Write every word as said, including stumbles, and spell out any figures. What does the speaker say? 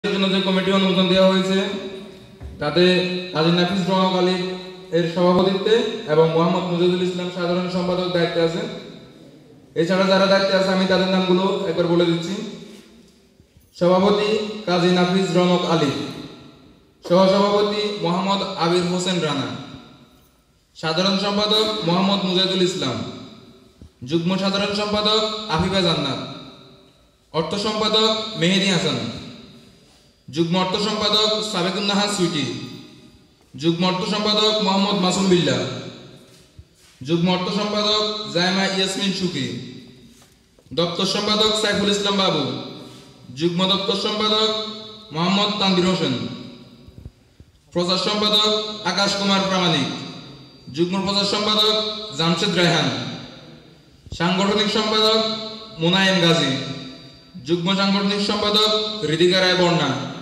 জন্য যে কমিটি অনুমোদন দেওয়া হয়েছে তাতে কাজী নাফিস রওনক আলী এর সভাপতিত্বে এবং মোহাম্মদ মুজাহিদুল ইসলাম সাধারণ সম্পাদক দায়িত্বে আছেন। এছাড়া যারা দায়িত্বে আছে আমি তাদের নামগুলো একবার বলে দিচ্ছি। সভাপতি কাজী নাফিস রওনক আলী, সহসভাপতি মোহাম্মদ আবির হোসেন রানা, সাধারণ সম্পাদক মোহাম্মদ মুজাহিদুল ইসলাম, যুগ্ম সাধারণ সম্পাদক আফিফা জান্নাত, অর্থ সম্পাদক মেহেদী হাসান, যুগ্ম অর্থ সম্পাদক সাবেকুন নাহার সুইটি, যুগ্ম অর্থ সম্পাদক মোহাম্মদ মাসুম বিল্লাহ, যুগ্ম অর্থ সম্পাদক জায়মা ইয়াসমিন সুকি, দপ্তর সম্পাদক সাইফুল ইসলাম বাবু, যুগ্ম দপ্তর সম্পাদক মোহাম্মদ তানভীর হোসেন, প্রচার সম্পাদক আকাশ কুমার প্রামাণিক, যুগ্ম প্রচার সম্পাদক জামশেদ রায়হান, সাংগঠনিক সম্পাদক মোনায়েম গাজী, যুগ্ম সাংগঠনিক সম্পাদক হৃদিকা রায় বর্ণা।